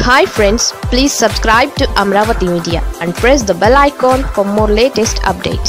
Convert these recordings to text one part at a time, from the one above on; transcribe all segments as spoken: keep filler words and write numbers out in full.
Hi friends, please subscribe to Amaravathi Media and press the bell icon for more latest updates.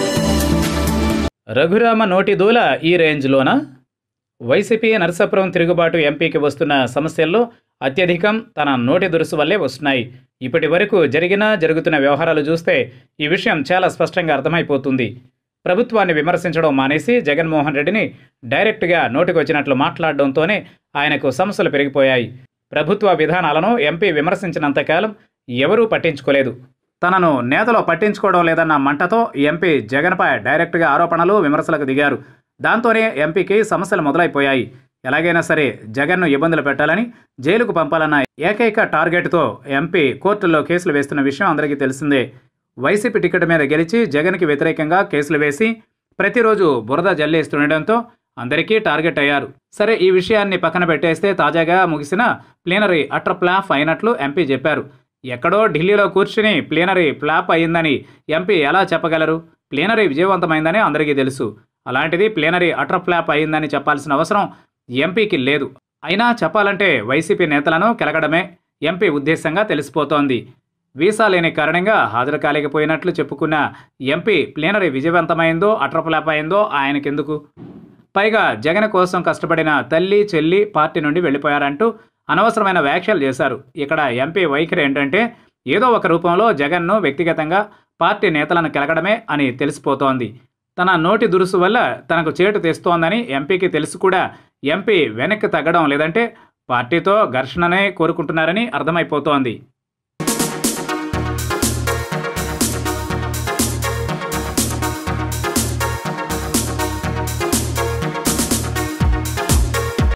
Raghu Rama నోటి దూల ఈ రేంజ్లోనా? YCP Narasapuram తిరుగుబాటు ఎంపీకి వస్తున్న సమస్యల్లో అత్యధికం తన నోటి దురుసు వల్లే వస్తున్నాయి. ఇప్పటి వరకు జరిగిన జరుగుతున్న వ్యవహారాలు చూస్తే ఈ విషయం చాలా స్పష్టంగా అర్థమైపోతుంది. ప్రభుత్వాన్ని విమర్శించడం మానేసి జగన్మోహన్ రెడ్డిని డైరెక్ట్గా నోటికొచ్చినట్లు మాట్లాడడంతోనే ఆయనకు సమస్యలు పెరిగిపోయాయి. ప్రభుత్వ విధానాలను ఎంపీ విమర్శించినంతకాలం ఎవరూ పట్టించుకోలేదు. తనను నేతలో పట్టించుకోవడం లేదన్న మంటతో ఎంపీ జగన్పై డైరెక్ట్గా ఆరోపణలు విమర్శలకు దిగారు. దాంతోనే ఎంపీకి సమస్యలు మొదలైపోయాయి. ఎలాగైనా సరే జగన్ను ఇబ్బందులు పెట్టాలని, జైలుకు పంపాలన్న ఏకైక టార్గెట్తో ఎంపీ కోర్టుల్లో కేసులు వేస్తున్న విషయం అందరికీ తెలిసిందే. వైసీపీ టికెట్ మీద గెలిచి జగన్కి వ్యతిరేకంగా కేసులు వేసి ప్రతిరోజు బురద జల్లేస్తుండటంతో అందరికీ టార్గెట్ అయ్యారు. సరే, ఈ విషయాన్ని పక్కన పెట్టేస్తే తాజాగా ముగిసిన ప్లీనరీ అట్టర్ ఫ్లాప్ అయినట్లు ఎంపీ చెప్పారు. ఎక్కడో ఢిల్లీలో కూర్చుని ప్లీనరీ ఫ్లాప్ అయిందని ఎంపీ ఎలా చెప్పగలరు? ప్లీనరీ విజయవంతమైందని అందరికీ తెలుసు. అలాంటిది ప్లీనరీ అట్టర్ ఫ్లాప్ అయిందని చెప్పాల్సిన అవసరం ఎంపీకి లేదు. అయినా చెప్పాలంటే వైసీపీ నేతలను కెలకడమే ఎంపీ ఉద్దేశంగా తెలిసిపోతోంది. వీసా లేని కారణంగా హాజరు కాలేకపోయినట్లు చెప్పుకున్న ఎంపీ ప్లీనరీ విజయవంతమైందో అట్టర్ ఫ్లాప్ అయిందో ఆయనకెందుకు? పైగా జగన్ కోసం కష్టపడిన తల్లి చెల్లి పార్టీ నుండి వెళ్ళిపోయారంటూ అనవసరమైన వ్యాఖ్యలు చేశారు. ఇక్కడ ఎంపీ వైఖరి ఏంటంటే ఏదో ఒక రూపంలో జగన్ను వ్యక్తిగతంగా పార్టీ నేతలను కెలకడమే అని తెలిసిపోతోంది. తన నోటి దురుసు వల్ల తనకు చేటు తెస్తోందని ఎంపీకి తెలుసు కూడా ఎంపీ వెనక్కి తగ్గడం లేదంటే పార్టీతో ఘర్షణనే కోరుకుంటున్నారని అర్థమైపోతోంది.